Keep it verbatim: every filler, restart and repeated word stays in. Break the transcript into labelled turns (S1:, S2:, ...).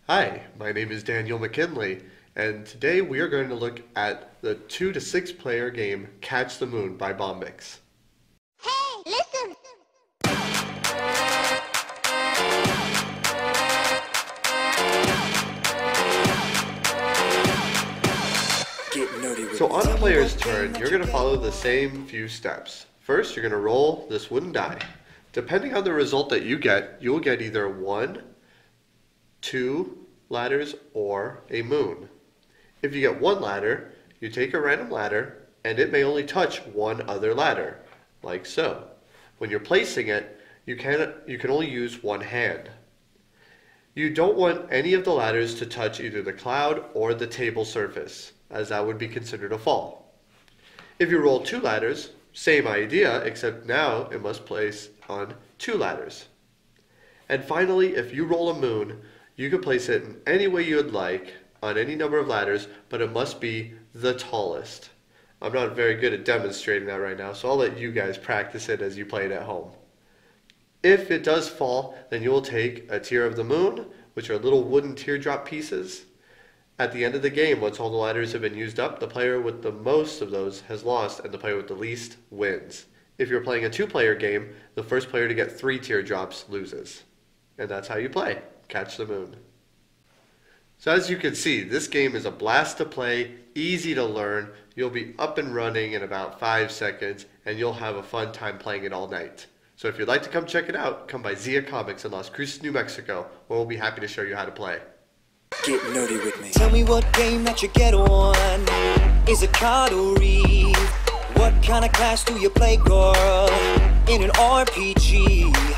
S1: Hi, my name is Daniel McKinley, and today we are going to look at the two to six player game Catch the Moon by Bombyx.
S2: Hey, listen!
S1: So on a player's turn, you're going to follow the same few steps. First, you're going to roll this wooden die. Depending on the result that you get, you'll get either one, two ladders, or a moon. If you get one ladder, you take a random ladder, and it may only touch one other ladder, like so. When you're placing it, you can, you can only use one hand. You don't want any of the ladders to touch either the cloud or the table surface, as that would be considered a fall. If you roll two ladders, same idea, except now it must place on two ladders. And finally, if you roll a moon, you can place it in any way you would like on any number of ladders, but it must be the tallest. I'm not very good at demonstrating that right now, so I'll let you guys practice it as you play it at home. If it does fall, then you will take a tier of the moon, which are little wooden teardrop pieces. At the end of the game, once all the ladders have been used up, the player with the most of those has lost, and the player with the least wins. If you're playing a two-player game, the first player to get three teardrops loses. And that's how you play Catch the Moon. So as you can see, this game is a blast to play, easy to learn. You'll be up and running in about five seconds, and you'll have a fun time playing it all night. So if you'd like to come check it out, come by Zia Comics in Las Cruces, New Mexico, where we'll be happy to show you how to play.
S3: Get nerdy with me. Tell me what game that you get on. Is it card or read? What kind of class do you play, girl? In an R P G.